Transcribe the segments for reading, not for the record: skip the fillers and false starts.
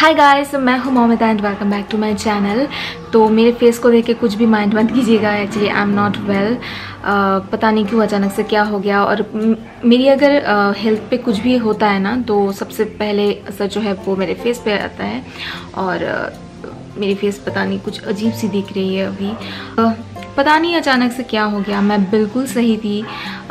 हाय guys, मैं हूँ Mohammad and welcome back to my channel. तो मेरे फेस को देख के कुछ भी माइंड मत कीजिएगा। Actually I am not well. पता नहीं क्यों अचानक से क्या हो गया। और मेरी अगर हेल्थ पे कुछ भी होता है ना, तो सबसे पहले असर जो है वो मेरे फेस पे आता है। और मेरी फेस पता नहीं कुछ अजीब सी दिख रही है अभी। पता नहीं अचानक से क्या हो गया। मैं बिल्कुल सही थी।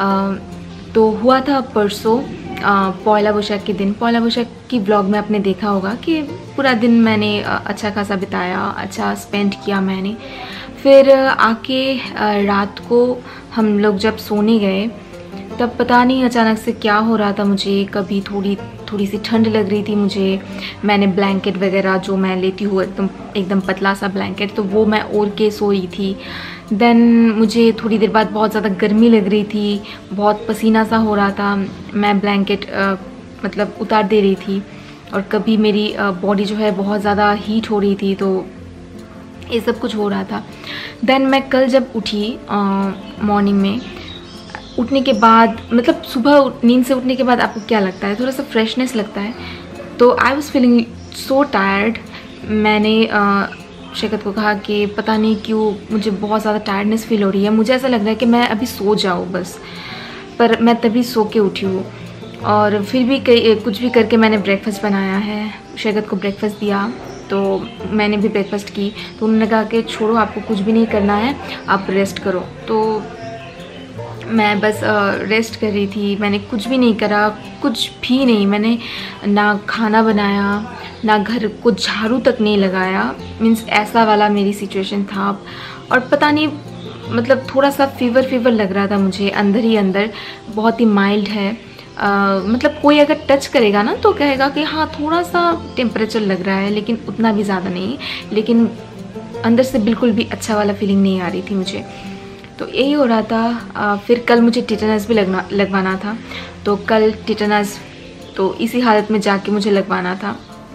तो हुआ था परसों पौला बोईशाख के दिन। पौला बोईशाख की व्लॉग में आपने देखा होगा कि पूरा दिन मैंने अच्छा खासा बिताया, अच्छा स्पेंड किया मैंने। फिर आके रात को हम लोग जब सोने गए तब पता नहीं अचानक से क्या हो रहा था मुझे। कभी थोड़ी सी ठंड लग रही थी मुझे। मैंने ब्लैंकेट वगैरह जो मैं लेती हूँ एकदम पतला सा ब्लैंकेट, तो वो मैं ओढ़ के सोई थी। देन मुझे थोड़ी देर बाद बहुत ज़्यादा गर्मी लग रही थी, बहुत पसीना सा हो रहा था। मैं ब्लैंकेट मतलब उतार दे रही थी। और कभी मेरी बॉडी जो है बहुत ज़्यादा हीट हो रही थी। तो ये सब कुछ हो रहा था। देन मैं कल जब उठी मॉर्निंग में, उठने के बाद मतलब सुबह नींद से उठने के बाद आपको क्या लगता है? थोड़ा सा फ्रेशनेस लगता है। तो I was feeling so tired. मैंने शेखत को कहा कि पता नहीं क्यों मुझे बहुत ज़्यादा टायर्डनेस फील हो रही है, मुझे ऐसा लग रहा है कि मैं अभी सो जाऊँ बस। पर मैं तभी सो के उठी हूँ। और फिर भी कुछ भी करके मैंने ब्रेकफास्ट बनाया है, शेखत को ब्रेकफास्ट दिया। तो मैंने भी ब्रेकफास्ट की। तो उन्होंने कहा कि छोड़ो, आपको कुछ भी नहीं करना है, आप रेस्ट करो। तो मैं बस रेस्ट कर रही थी। मैंने कुछ भी नहीं करा, कुछ भी नहीं। मैंने ना खाना बनाया, ना घर को झाड़ू तक नहीं लगाया। मीन्स ऐसा वाला मेरी सिचुएशन था। और पता नहीं मतलब थोड़ा सा फीवर लग रहा था मुझे अंदर ही अंदर, बहुत ही माइल्ड है। मतलब कोई अगर टच करेगा ना तो कहेगा कि हाँ थोड़ा सा टेम्परेचर लग रहा है, लेकिन उतना भी ज़्यादा नहीं। लेकिन अंदर से बिल्कुल भी अच्छा वाला फीलिंग नहीं आ रही थी मुझे। तो यही हो रहा था। फिर कल मुझे टिटेनस भी लगवाना था। तो कल टिटेनस तो इसी हालत में जाके मुझे लगवाना था,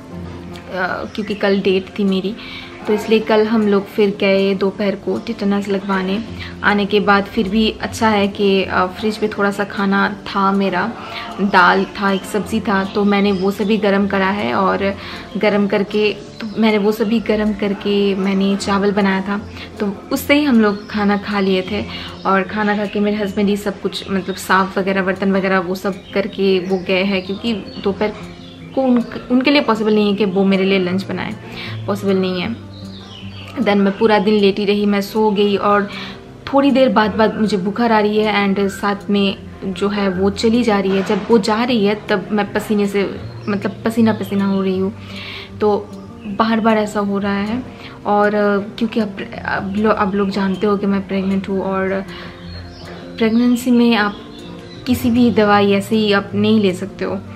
क्योंकि कल डेट थी मेरी। तो इसलिए कल हम लोग फिर गए दोपहर को टिटेनस लगवाने। आने के बाद फिर भी अच्छा है कि फ्रिज पे थोड़ा सा खाना था मेरा, दाल था, एक सब्ज़ी था। तो मैंने वो सभी गरम करा है। और गरम करके मैंने चावल बनाया था। तो उससे ही हम लोग खाना खा लिए थे। और खाना खा के मेरे हस्बैंड ही सब कुछ मतलब साफ़ वगैरह, बर्तन वगैरह वो सब करके वो गए हैं, क्योंकि दोपहर को उनके लिए पॉसिबल नहीं है कि वो मेरे लिए लंच बनाए, पॉसिबल नहीं है। देन मैं पूरा दिन लेटी रही, मैं सो गई। और थोड़ी देर बाद मुझे बुखार आ रही है एंड साथ में जो है वो चली जा रही है। जब वो जा रही है तब मैं पसीने से मतलब पसीना हो रही हूँ। तो बार ऐसा हो रहा है। और क्योंकि अब लोग जानते हो कि मैं प्रेग्नेंट हूँ। और प्रेगनेंसी में आप किसी भी दवाई ऐसे ही आप नहीं ले सकते हो।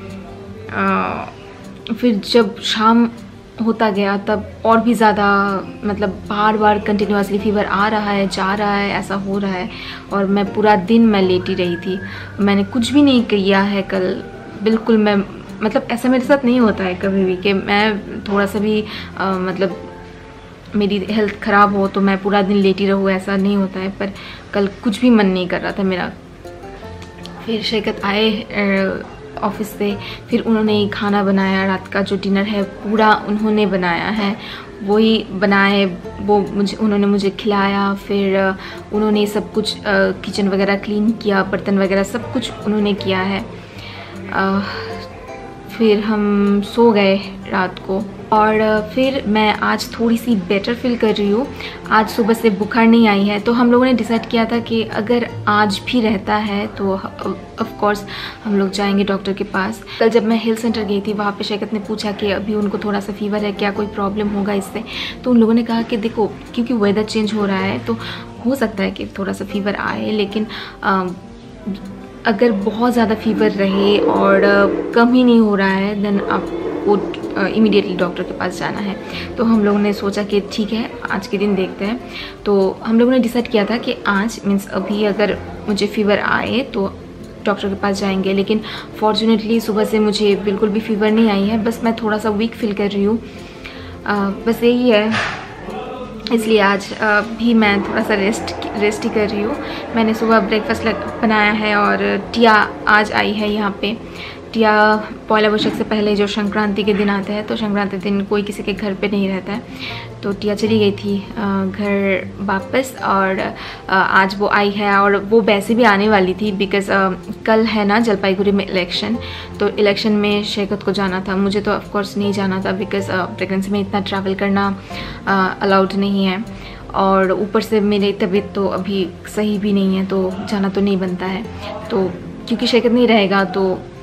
फिर जब शाम होता गया तब और भी ज़्यादा मतलब बार कंटिन्यूसली फीवर आ रहा है, जा रहा है, ऐसा हो रहा है। और मैं पूरा दिन मैं लेटी रही थी। मैंने कुछ भी नहीं किया है कल, बिल्कुल। मैं मतलब ऐसा मेरे साथ नहीं होता है कभी भी कि मैं थोड़ा सा भी मतलब मेरी हेल्थ ख़राब हो तो मैं पूरा दिन लेटी रहूँ, ऐसा नहीं होता है। पर कल कुछ भी मन नहीं कर रहा था मेरा। फिर शेखत आए ऑफिस से, फिर उन्होंने ही खाना बनाया। रात का जो डिनर है पूरा उन्होंने बनाया है, वही बनाए, वो उन्होंने मुझे खिलाया। फिर उन्होंने सब कुछ किचन वगैरह क्लीन किया, बर्तन वगैरह सब कुछ उन्होंने किया है। फिर हम सो गए रात को। और फिर मैं आज थोड़ी सी बेटर फील कर रही हूँ। आज सुबह से बुखार नहीं आई है। तो हम लोगों ने डिसाइड किया था कि अगर आज भी रहता है तो ऑफ कोर्स हम लोग जाएंगे डॉक्टर के पास। कल जब मैं हेल्थ सेंटर गई थी, वहाँ पे शेखत ने पूछा कि अभी उनको थोड़ा सा फीवर है, क्या कोई प्रॉब्लम होगा इससे? तो उन लोगों ने कहा कि देखो, क्योंकि वेदर चेंज हो रहा है तो हो सकता है कि थोड़ा सा फीवर आए, लेकिन अगर बहुत ज़्यादा फीवर रहे और कम ही नहीं हो रहा है देन आपको इमीडिएटली डॉक्टर के पास जाना है। तो हम लोगों ने सोचा कि ठीक है, आज के दिन देखते हैं। तो हम लोगों ने डिसाइड किया था कि आज मीन्स अभी अगर मुझे फीवर आए तो डॉक्टर के पास जाएंगे। लेकिन फॉर्चुनेटली सुबह से मुझे बिल्कुल भी फीवर नहीं आई है, बस मैं थोड़ा सा वीक फील कर रही हूँ, बस यही है। इसलिए आज भी मैं थोड़ा सा रेस्ट ही कर रही हूँ। मैंने सुबह ब्रेकफास्ट बनाया है और टिया आज आई है यहाँ पे। टिया पहला वैशाख से पहले जो संक्रांति के दिन आते हैं, तो संक्रांति दिन कोई किसी के घर पे नहीं रहता है, तो टिया चली गई थी घर वापस और आज वो आई है। और वो वैसे भी आने वाली थी बिकॉज़ कल है ना जलपाईगुड़ी में इलेक्शन, तो इलेक्शन में शेखत को जाना था। मुझे तो ऑफकोर्स नहीं जाना था बिकॉज़ प्रेगनेंसी में इतना ट्रैवल करना अलाउड नहीं है, और ऊपर से मेरी तबीयत तो अभी सही भी नहीं है, तो जाना तो नहीं बनता है। तो क्योंकि शेखत नहीं रहेगा तो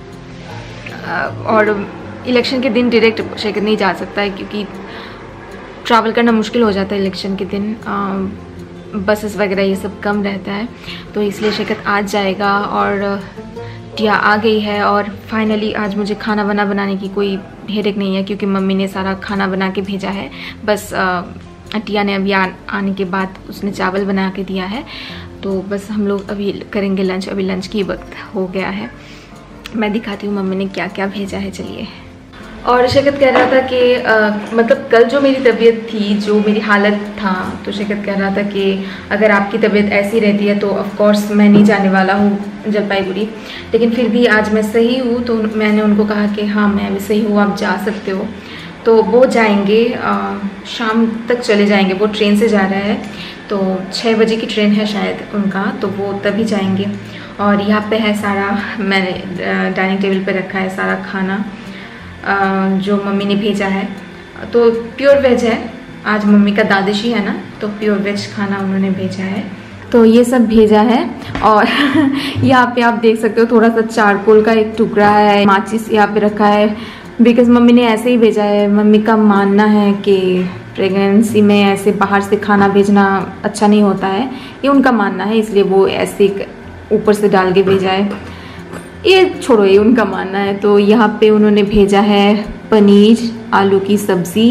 और इलेक्शन के दिन डायरेक्ट शेखत नहीं जा सकता है क्योंकि ट्रैवल करना मुश्किल हो जाता है इलेक्शन के दिन, बसेस वगैरह ये सब कम रहता है, तो इसलिए शेखत आज जाएगा। और टिया आ गई है और फाइनली आज मुझे खाना बनाने की कोई हेडेक नहीं है क्योंकि मम्मी ने सारा खाना बना के भेजा है। बस टिया ने अभी आने के बाद उसने चावल बना के दिया है, तो बस हम लोग अभी करेंगे लंच। अभी लंच की वक्त हो गया है। मैं दिखाती हूँ मम्मी ने क्या क्या भेजा है, चलिए। और शेखत कह रहा था कि मतलब कल जो मेरी तबीयत थी, जो मेरी हालत था, तो शेखत कह रहा था कि अगर आपकी तबीयत ऐसी रहती है तो ऑफ कोर्स मैं नहीं जाने वाला हूँ जलपाईगुड़ी, लेकिन फिर भी आज मैं सही हूँ। तो मैंने उनको कहा कि हाँ मैं भी सही हूँ, आप जा सकते हो। तो वो जाएंगे, शाम तक चले जाएंगे। वो ट्रेन से जा रहा है, तो 6 बजे की ट्रेन है शायद उनका, तो वो तभी जाएंगे। और यहाँ पे है सारा, मैंने डाइनिंग टेबल पे रखा है सारा खाना जो मम्मी ने भेजा है। तो प्योर वेज है, आज मम्मी का द्वादशी है ना, तो प्योर वेज खाना उन्होंने भेजा है। तो ये सब भेजा है। और यहाँ पे आप देख सकते हो थोड़ा सा चारकोल का एक टुकड़ा है, माचिस यहाँ पे रखा है बिकॉज मम्मी ने ऐसे ही भेजा है। मम्मी का मानना है कि प्रेगनेंसी में ऐसे बाहर से खाना भेजना अच्छा नहीं होता है, ये उनका मानना है, इसलिए वो ऐसे ऊपर से डाल के भेजा है। ये छोड़ो, ये उनका मानना है। तो यहाँ पे उन्होंने भेजा है पनीर, आलू की सब्ज़ी,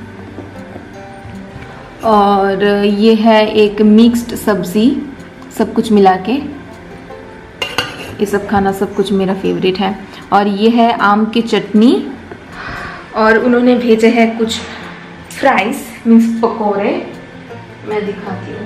और ये है एक मिक्स्ड सब्ज़ी, सब कुछ मिला के। ये सब खाना सब कुछ मेरा फेवरेट है। और ये है आम की चटनी, और उन्होंने भेजे हैं कुछ फ्राइज मीन्स पकोड़े, मैं दिखाती हूँ।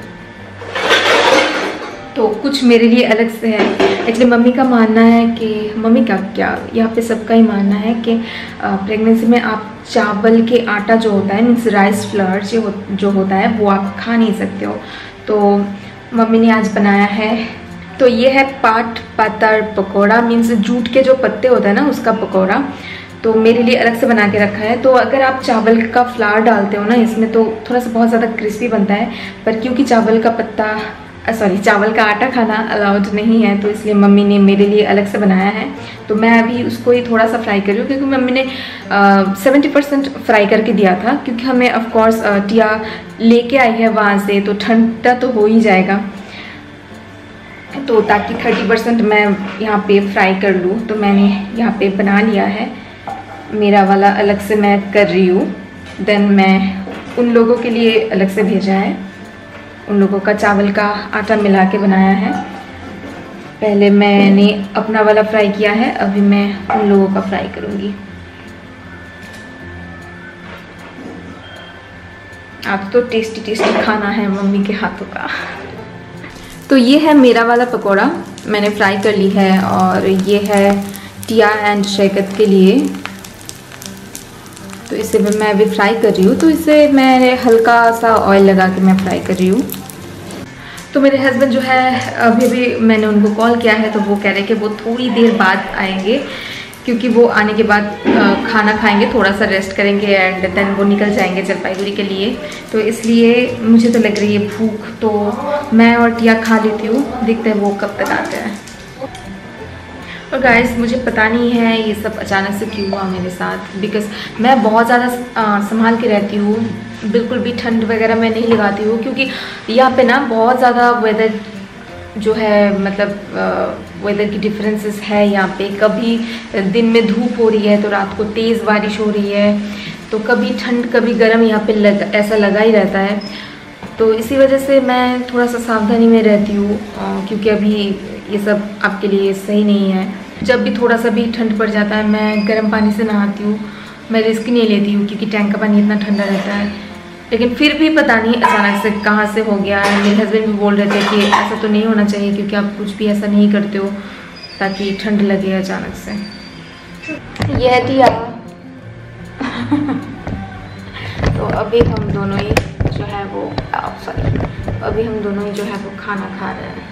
तो कुछ मेरे लिए अलग से है। एक्चुअली मम्मी का मानना है कि, मम्मी का क्या, यहाँ पे सबका ही मानना है कि प्रेगनेंसी में आप चावल के आटा जो होता है मीन्स राइस फ्लोर जो होता है वो आप खा नहीं सकते हो। तो मम्मी ने आज बनाया है, तो ये है पाट पातर पकौड़ा, मीन्स जूट के जो पत्ते होते हैं ना उसका पकौड़ा, तो मेरे लिए अलग से बना के रखा है। तो अगर आप चावल का फ्लावर डालते हो ना इसमें तो थोड़ा सा बहुत ज़्यादा क्रिस्पी बनता है, पर क्योंकि चावल का आटा खाना अलाउड नहीं है, तो इसलिए मम्मी ने मेरे लिए अलग से बनाया है। तो मैं अभी उसको ही थोड़ा सा फ्राई कर रही हूँ क्योंकि मम्मी ने 70% फ्राई करके दिया था, क्योंकि हमें ऑफ कोर्स टिया लेके आई है वहाँ से, तो ठंडा तो हो ही जाएगा, तो ताकि 30% मैं यहाँ पे फ्राई कर लूँ। तो मैंने यहाँ पे बना लिया है, मेरा वाला अलग से मैं कर रही हूँ। देन मैं उन लोगों के लिए अलग से भेजा है, उन लोगों का चावल का आटा मिला के बनाया है। पहले मैंने अपना वाला फ्राई किया है, अभी मैं उन लोगों का फ्राई करूँगी। आज तो टेस्टी टेस्टी खाना है मम्मी के हाथों का। तो ये है मेरा वाला पकौड़ा, मैंने फ्राई कर ली है, और ये है टिया एंड शेखत के लिए। तो इसे मैं अभी फ्राई कर रही हूँ, तो इसे मैं हल्का सा ऑयल लगा के मैं फ्राई कर रही हूँ। तो मेरे हस्बैंड जो है अभी मैंने उनको कॉल किया है, तो वो कह रहे हैं कि वो थोड़ी देर बाद आएंगे, क्योंकि वो आने के बाद खाना खाएंगे, थोड़ा सा रेस्ट करेंगे एंड देन वो निकल जाएंगे जलपाईगुड़ी के लिए। तो इसलिए मुझे तो लग रही है भूख, तो मैं और टिया खा लेती हूँ, देखते हैं वो कब तक आते हैं। और गाइस मुझे पता नहीं है ये सब अचानक से क्यों हुआ मेरे साथ, बिकॉज़ मैं बहुत ज़्यादा संभाल के रहती हूँ, बिल्कुल भी ठंड वगैरह मैं नहीं लगाती हूँ, क्योंकि यहाँ पे ना बहुत ज़्यादा वेदर जो है, मतलब वेदर की डिफरेंसेस है यहाँ पे। कभी दिन में धूप हो रही है तो रात को तेज़ बारिश हो रही है, तो कभी ठंड कभी गर्म यहाँ पे ऐसा लगा ही रहता है। तो इसी वजह से मैं थोड़ा सा सावधानी में रहती हूँ, क्योंकि अभी ये सब आपके लिए सही नहीं है। जब भी थोड़ा सा भी ठंड पड़ जाता है मैं गर्म पानी से नहाती हूँ, मैं रिस्क नहीं लेती हूँ क्योंकि टैंक का पानी इतना ठंडा रहता है। लेकिन फिर भी पता नहीं अचानक से कहाँ से हो गया। मेरे हस्बैंड भी बोल रहे थे कि ऐसा तो नहीं होना चाहिए, क्योंकि आप कुछ भी ऐसा नहीं करते हो ताकि ठंड लगे अचानक से। यह है टिया। तो अभी हम दोनों ही जो है वो अभी हम दोनों ही जो है वो खाना खा रहे हैं।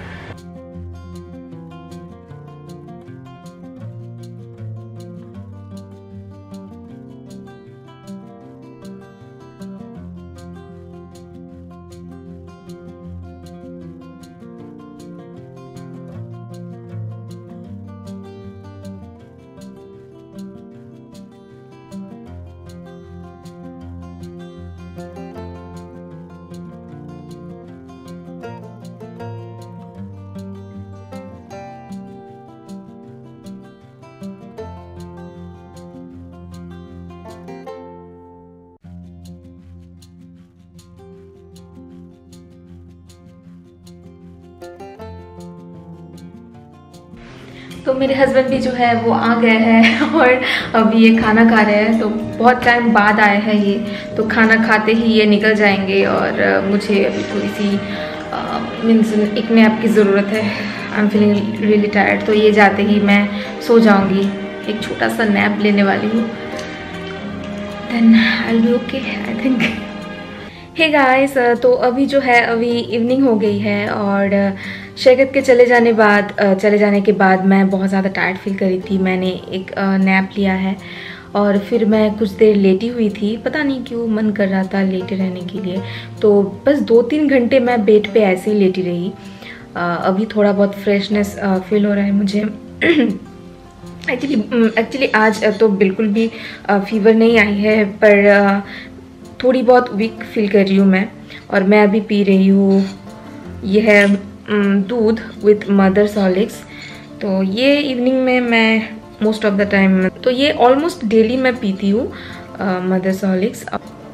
तो मेरे हस्बैंड भी जो है वो आ गए हैं और अभी ये खाना खा रहे हैं। तो बहुत टाइम बाद आए हैं ये, तो खाना खाते ही ये निकल जाएंगे और मुझे अभी थोड़ी सी मीन्स एक नैप की ज़रूरत है। I am feeling really tired. तो ये जाते ही मैं सो जाऊंगी, एक छोटा सा नैप लेने वाली हूँ, then I will be okay I think. Hey guys, तो अभी जो है अभी इवनिंग हो गई है और शैकत के चले जाने के बाद मैं बहुत ज़्यादा टायर्ड फील कर रही थी। मैंने एक नैप लिया है और फिर मैं कुछ देर लेटी हुई थी। पता नहीं क्यों मन कर रहा था लेटे रहने के लिए, तो बस 2-3 घंटे मैं बेड पे ऐसे ही लेटी रही। अभी थोड़ा बहुत फ्रेशनेस फील हो रहा है मुझे। एक्चुअली आज तो बिल्कुल भी फीवर नहीं आई है, पर थोड़ी बहुत वीक फील कर रही हूँ मैं। और मैं अभी पी रही हूँ, यह है दूध विथ मदर्स हॉर्लिक्स। तो ये इवनिंग में मैं मोस्ट ऑफ द टाइम, तो ये ऑलमोस्ट डेली मैं पीती हूँ मदर्स हॉर्लिक्स।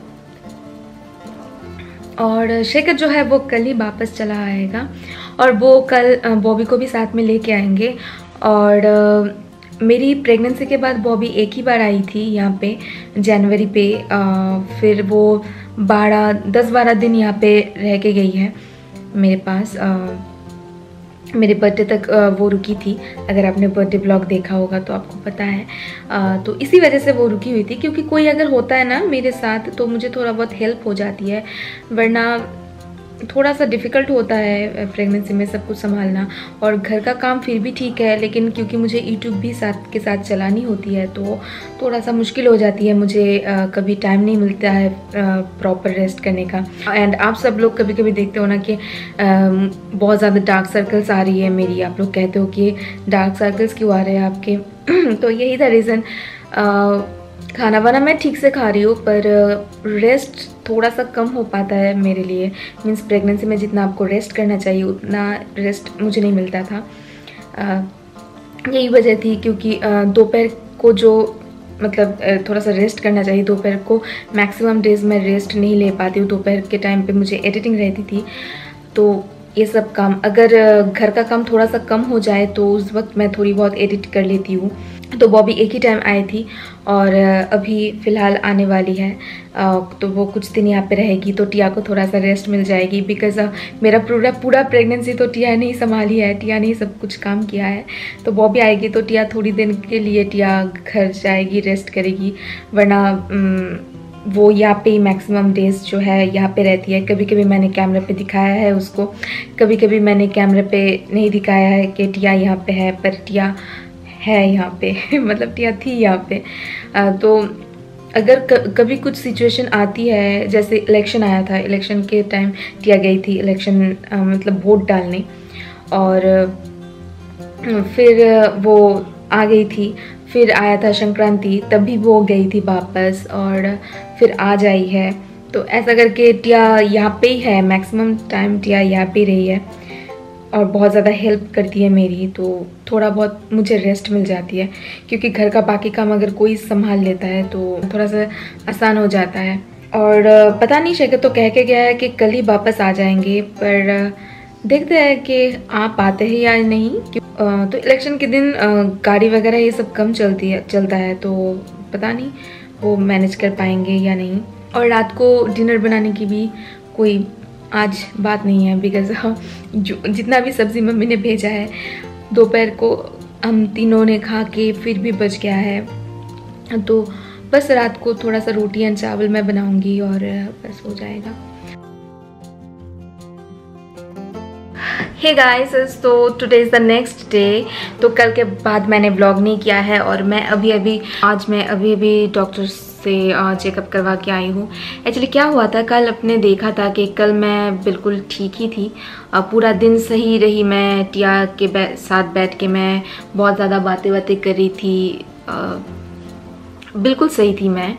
और शेखर जो है वो कल ही वापस चला आएगा और वो कल बॉबी को भी साथ में लेके आएंगे। और मेरी प्रेगनेंसी के बाद बॉबी एक ही बार आई थी यहाँ पे जनवरी पे। फिर वो 10-12 दिन यहाँ पे रह के गई है मेरे पास। मेरे बर्थडे तक वो रुकी थी। अगर आपने बर्थडे ब्लॉग देखा होगा तो आपको पता है। तो इसी वजह से वो रुकी हुई थी, क्योंकि कोई अगर होता है ना मेरे साथ तो मुझे थोड़ा बहुत हेल्प हो जाती है, वरना थोड़ा सा डिफ़िकल्ट होता है प्रेगनेंसी में सब कुछ संभालना। और घर का काम फिर भी ठीक है, लेकिन क्योंकि मुझे यूट्यूब भी साथ के साथ चलानी होती है तो थोड़ा सा मुश्किल हो जाती है मुझे। कभी टाइम नहीं मिलता है प्रॉपर रेस्ट करने का। एंड आप सब लोग कभी कभी देखते हो ना कि बहुत ज़्यादा डार्क सर्कल्स आ रही है मेरी। आप लोग कहते हो कि डार्क सर्कल्स क्यों आ रहे हैं आपके। तो यही था रीज़न। खाना वाना मैं ठीक से खा रही हूँ, पर रेस्ट थोड़ा सा कम हो पाता है मेरे लिए। मीन्स प्रेगनेंसी में जितना आपको रेस्ट करना चाहिए उतना रेस्ट मुझे नहीं मिलता था। यही वजह थी, क्योंकि दोपहर को जो मतलब थोड़ा सा रेस्ट करना चाहिए, दोपहर को मैक्सिमम डेज में रेस्ट नहीं ले पाती हूँ। दोपहर के टाइम पे मुझे एडिटिंग रहती थी, तो ये सब काम, अगर घर का काम थोड़ा सा कम हो जाए तो उस वक्त मैं थोड़ी बहुत एडिट कर लेती हूँ। तो बॉबी एक ही टाइम आई थी और अभी फ़िलहाल आने वाली है। तो वो कुछ दिन यहाँ पे रहेगी, तो टिया को थोड़ा सा रेस्ट मिल जाएगी। बिकॉज़ मेरा पूरा प्रेगनेंसी तो टिया ने ही संभाली है, टिया ने ही सब कुछ काम किया है। तो बॉबी आएगी तो टिया थोड़ी दिन के लिए टिया घर जाएगी, रेस्ट करेगी, वरना वो यहाँ पे मैक्सिमम डेज जो है यहाँ पे रहती है। कभी कभी मैंने कैमरे पे दिखाया है उसको, कभी कभी मैंने कैमरे पे नहीं दिखाया है कि टिया यहाँ पे है, पर टिया है यहाँ पे। मतलब टिया थी यहाँ पे। तो अगर कभी कुछ सिचुएशन आती है, जैसे इलेक्शन आया था, इलेक्शन के टाइम टिया गई थी इलेक्शन मतलब वोट डालने, और फिर वो आ गई थी। फिर आया था संक्रांति, तभी वो गई थी वापस और फिर आज आई है। तो ऐसा करके टिया यहाँ पे ही है, मैक्सिमम टाइम टिया यहाँ पे रही है और बहुत ज़्यादा हेल्प करती है मेरी। तो थोड़ा बहुत मुझे रेस्ट मिल जाती है, क्योंकि घर का बाकी काम अगर कोई संभाल लेता है तो थोड़ा सा आसान हो जाता है। और पता नहीं, शेखर तो कह के गया है कि कल ही वापस आ जाएंगे, पर देखते हैं कि आ पाते हैं या नहीं। तो इलेक्शन के दिन गाड़ी वगैरह ये सब कम चलता है, तो पता नहीं वो मैनेज कर पाएंगे या नहीं। और रात को डिनर बनाने की भी कोई आज बात नहीं है, बिकॉज जो जितना भी सब्ज़ी मम्मी ने भेजा है दोपहर को हम तीनों ने खा के फिर भी बच गया है। तो बस रात को थोड़ा सा रोटी एंड चावल मैं बनाऊंगी और बस हो जाएगा। हे गाइस, तो today is the next day. तो कल के बाद मैंने व्लॉग नहीं किया है और मैं अभी अभी डॉक्टर से चेकअप करवा के आई हूँ। एक्चुअली क्या हुआ था, कल अपने देखा था कि कल मैं बिल्कुल ठीक ही थी, पूरा दिन सही रही। मैं टिया के साथ बैठ के मैं बहुत ज़्यादा बातें कर रही थी, बिल्कुल सही थी मैं।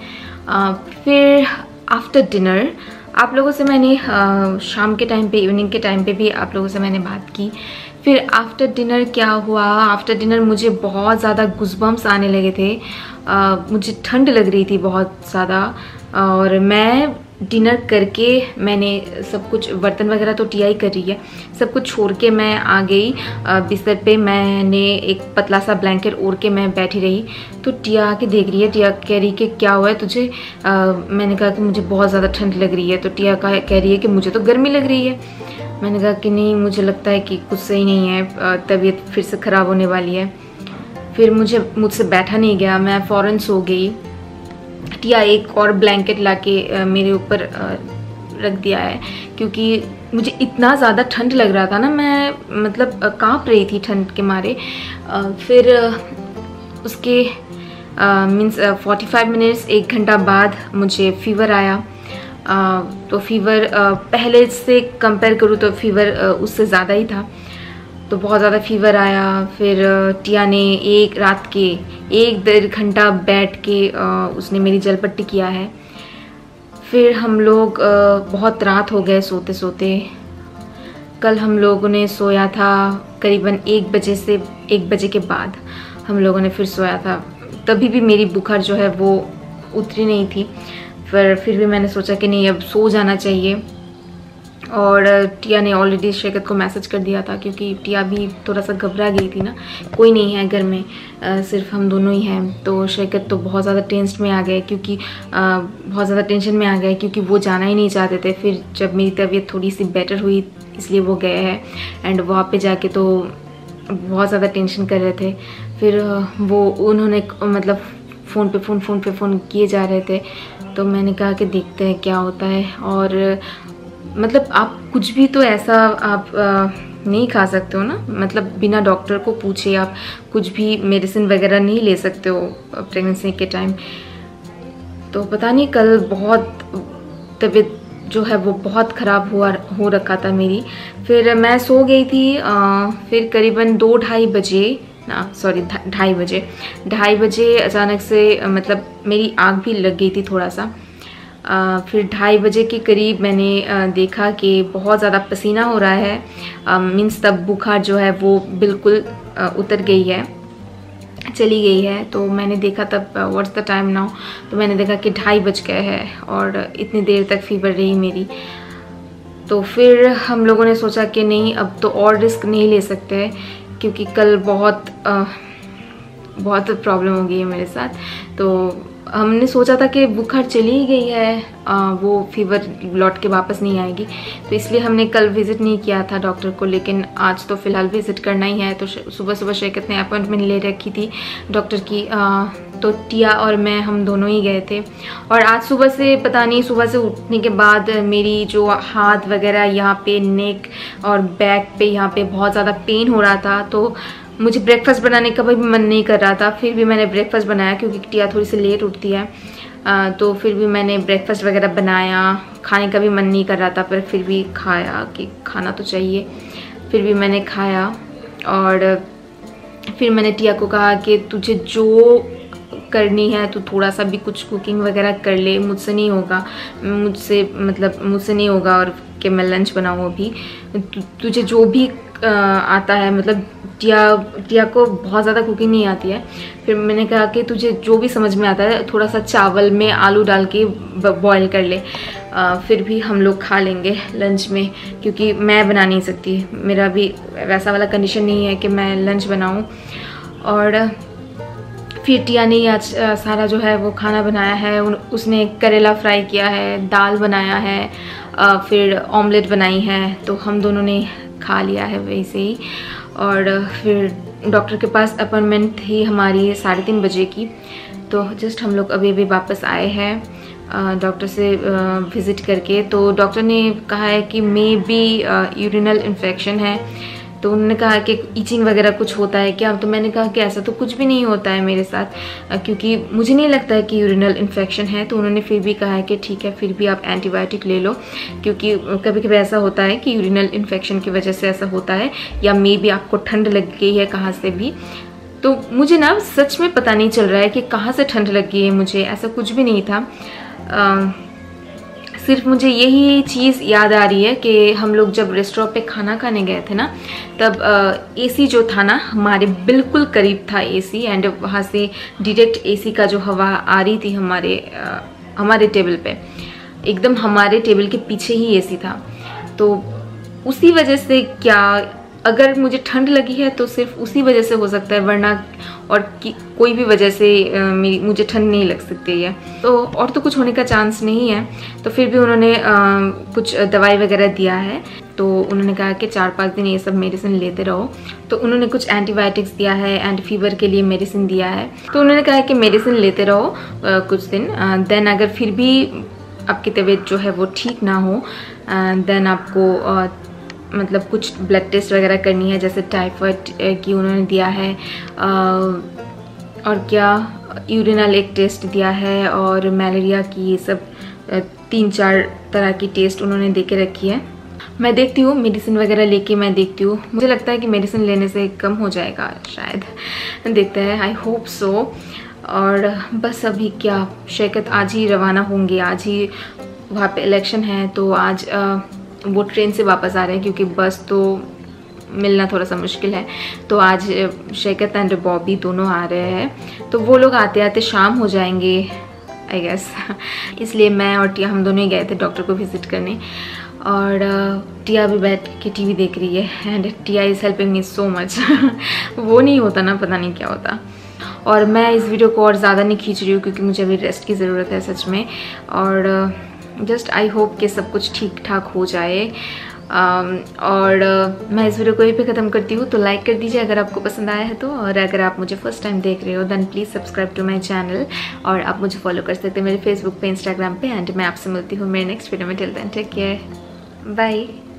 फिर आफ्टर डिनर आप लोगों से मैंने शाम के टाइम पे, इवनिंग के टाइम पे भी आप लोगों से मैंने बात की। फिर आफ्टर डिनर क्या हुआ, आफ्टर डिनर मुझे बहुत ज़्यादा गूज़बम्प्स आने लगे थे, मुझे ठंड लग रही थी बहुत ज़्यादा। और मैं डिनर करके मैंने सब कुछ, बर्तन वगैरह तो टिया ही कर रही है, सब कुछ छोड़ के मैं आ गई बिस्तर पे। मैंने एक पतला सा ब्लैंकेट ओढ़ के मैं बैठी रही। तो टिया आके देख रही है, टिया कह रही कि क्या हुआ है तुझे। मैंने कहा कि मुझे बहुत ज़्यादा ठंड लग रही है। तो टिया कह रही है कि मुझे तो गर्मी लग रही है। मैंने कहा कि नहीं, मुझे लगता है कि कुछ सही नहीं है, तबीयत फिर से ख़राब होने वाली है। फिर मुझसे बैठा नहीं गया, मैं फ़ौरन सो गई। टिया एक और ब्लैंकेट लाके मेरे ऊपर रख दिया है, क्योंकि मुझे इतना ज़्यादा ठंड लग रहा था ना, मैं मतलब कांप रही थी ठंड के मारे। फिर उसके मीन्स 45 मिनट्स, 1 घंटा बाद मुझे फ़ीवर आया। तो फीवर पहले से कंपेयर करूँ तो फीवर उससे ज़्यादा ही था, तो बहुत ज़्यादा फीवर आया। फिर टिया ने रात के 1-1.5 घंटा बैठ के उसने मेरी जलपट्टी किया है। फिर हम लोग बहुत रात हो गए सोते सोते। कल हम लोगों ने सोया था करीबन 1 बजे से 1 बजे के बाद हम लोगों ने फिर सोया था। तभी भी मेरी बुखार जो है वो उतरी नहीं थी, फिर भी मैंने सोचा कि नहीं, अब सो जाना चाहिए। और टिया ने ऑलरेडी शैकत को मैसेज कर दिया था, क्योंकि टिया भी थोड़ा सा घबरा गई थी ना, कोई नहीं है घर में, सिर्फ हम दोनों ही हैं। तो शैकत तो बहुत ज़्यादा टेंशन में आ गए, क्योंकि बहुत ज़्यादा टेंशन में आ गए, क्योंकि वो जाना ही नहीं चाहते थे। फिर जब मेरी तबीयत थोड़ी सी बेटर हुई इसलिए वो गए हैं, एंड वहाँ पे जाके तो बहुत ज़्यादा टेंशन कर रहे थे। फिर वो उन्होंने मतलब फ़ोन पे फ़ोन किए जा रहे थे। तो मैंने कहा कि देखते हैं क्या होता है। और मतलब आप कुछ भी तो ऐसा आप नहीं खा सकते हो ना, मतलब बिना डॉक्टर को पूछे आप कुछ भी मेडिसिन वगैरह नहीं ले सकते हो प्रेगनेंसी के टाइम। तो पता नहीं, कल बहुत तबीयत जो है वो बहुत ख़राब हो रखा था मेरी। फिर मैं सो गई थी। फिर करीबन 2-2:30 बजे, सॉरी 2:30 बजे अचानक से मतलब मेरी आँख भी लग गई थी थोड़ा सा। फिर 2:30 बजे के करीब मैंने देखा कि बहुत ज़्यादा पसीना हो रहा है, मीन्स तब बुखार जो है वो बिल्कुल उतर गई है, चली गई है। तो मैंने देखा तब व्हाट्स द टाइम नाउ, तो मैंने देखा कि 2:30 बज गए हैं और इतनी देर तक फीवर रही मेरी। तो फिर हम लोगों ने सोचा कि नहीं, अब तो और रिस्क नहीं ले सकते, क्योंकि कल बहुत प्रॉब्लम हो गई है मेरे साथ। तो हमने सोचा था कि बुखार चली ही गई है, वो फीवर लौट के वापस नहीं आएगी, तो इसलिए हमने कल विज़िट नहीं किया था डॉक्टर को। लेकिन आज तो फ़िलहाल विज़िट करना ही है। तो सुबह शैकत ने अपॉइंटमेंट ले रखी थी डॉक्टर की, तो टिया और मैं हम दोनों ही गए थे। और आज सुबह से पता नहीं, सुबह से उठने के बाद मेरी जो हाथ वगैरह यहाँ पे, नेक और बैक पे यहाँ पे बहुत ज़्यादा पेन हो रहा था। तो मुझे ब्रेकफास्ट बनाने का भी मन नहीं कर रहा था, फिर भी मैंने ब्रेकफास्ट बनाया, क्योंकि टिया थोड़ी सी लेट उठती है। तो फिर भी मैंने ब्रेकफास्ट वगैरह बनाया। खाने का भी मन नहीं कर रहा था, पर फिर भी खाया कि खाना तो चाहिए। फिर भी मैंने खाया और फिर मैंने टिया को कहा कि तुझे जो करनी है तो थोड़ा सा भी कुछ कुकिंग वगैरह कर ले, मुझसे नहीं होगा, मुझसे नहीं होगा और कि मैं लंच बनाऊँ अभी। तुझे जो भी आता है, मतलब टिया को बहुत ज़्यादा कुकिंग नहीं आती है। फिर मैंने कहा कि तुझे जो भी समझ में आता है थोड़ा सा चावल में आलू डाल के बॉईल कर ले, फिर भी हम लोग खा लेंगे लंच में, क्योंकि मैं बना नहीं सकती, मेरा भी वैसा वाला कंडीशन नहीं है कि मैं लंच बनाऊं। और फिर टिया ने आज सारा जो है वो खाना बनाया है। उसने करेला फ्राई किया है, दाल बनाया है, फिर ऑमलेट बनाई है, तो हम दोनों ने खा लिया है वैसे ही। और फिर डॉक्टर के पास अपॉइंटमेंट थी हमारी 3:30 बजे की, तो जस्ट हम लोग अभी वापस आए हैं डॉक्टर से विज़िट करके। तो डॉक्टर ने कहा है कि मे बी यूरिनल इन्फेक्शन है। तो उन्होंने कहा कि ईचिंग वगैरह कुछ होता है क्या? तो मैंने कहा कि ऐसा तो कुछ भी नहीं होता है मेरे साथ, क्योंकि मुझे नहीं लगता है कि यूरिनल इन्फेक्शन है। तो उन्होंने फिर भी कहा है कि ठीक है, फिर भी आप एंटीबायोटिक ले लो, क्योंकि कभी कभी ऐसा होता है कि यूरिनल इन्फेक्शन की वजह से ऐसा होता है, या मे बी आपको ठंड लग गई है कहाँ से भी। तो मुझे ना सच में पता नहीं चल रहा है कि कहाँ से ठंड लग गई है मुझे, ऐसा कुछ भी नहीं था। सिर्फ मुझे यही चीज़ याद आ रही है कि हम लोग जब रेस्टोरेंट पे खाना खाने गए थे ना, तब एसी जो था ना हमारे बिल्कुल करीब था एसी, एंड वहाँ से डायरेक्ट एसी का जो हवा आ रही थी हमारे टेबल पे, एकदम हमारे टेबल के पीछे ही एसी था। तो उसी वजह से क्या, अगर मुझे ठंड लगी है तो सिर्फ उसी वजह से हो सकता है, वरना और कोई भी वजह से मुझे ठंड नहीं लग सकती है। तो और तो कुछ होने का चांस नहीं है। तो फिर भी उन्होंने कुछ दवाई वगैरह दिया है। तो उन्होंने कहा कि 4-5 दिन ये सब मेडिसिन लेते रहो। तो उन्होंने कुछ एंटीबायोटिक्स दिया है एंड फीवर के लिए मेडिसिन दिया है। तो उन्होंने कहा कि मेडिसिन लेते रहो कुछ दिन, देन अगर फिर भी आपकी तबीयत जो है वो ठीक ना हो, देन आपको मतलब कुछ ब्लड टेस्ट वगैरह करनी है, जैसे टाइफाइड की उन्होंने दिया है, और क्या यूरिनल एक टेस्ट दिया है, और मलेरिया की, ये सब 3-4 तरह की टेस्ट उन्होंने दे के रखी है। मैं देखती हूँ, मेडिसिन वगैरह लेके मैं देखती हूँ। मुझे लगता है कि मेडिसिन लेने से कम हो जाएगा शायद, देखते हैं, आई होप सो। और बस अभी क्या, शैकत आज ही रवाना होंगे, आज ही वहाँ पे इलेक्शन है, तो आज वो ट्रेन से वापस आ रहे हैं, क्योंकि बस तो मिलना थोड़ा सा मुश्किल है। तो आज शैकत एंड बॉबी दोनों आ रहे हैं, तो वो लोग आते आते शाम हो जाएंगे आई गेस। इसलिए मैं और टिया हम दोनों ही गए थे डॉक्टर को विजिट करने। और टिया भी बैठ के टीवी देख रही है, and Tia is helping me so much. वो नहीं होता ना, पता नहीं क्या होता। और मैं इस वीडियो को और ज़्यादा नहीं खींच रही हूँ, क्योंकि मुझे अभी रेस्ट की ज़रूरत है सच में। और जस्ट आई होप कि सब कुछ ठीक ठाक हो जाए। और मैं इस वीडियो को यहीं पे ख़त्म करती हूँ। तो लाइक कर दीजिए अगर आपको पसंद आया है तो, और अगर आप मुझे फर्स्ट टाइम देख रहे हो then please subscribe to my channel. और आप मुझे फॉलो कर सकते हैं मेरे फेसबुक पे, इंस्टाग्राम पे, एंड मैं आपसे मिलती हूँ मेरे नेक्स्ट वीडियो में। Till then take care, bye.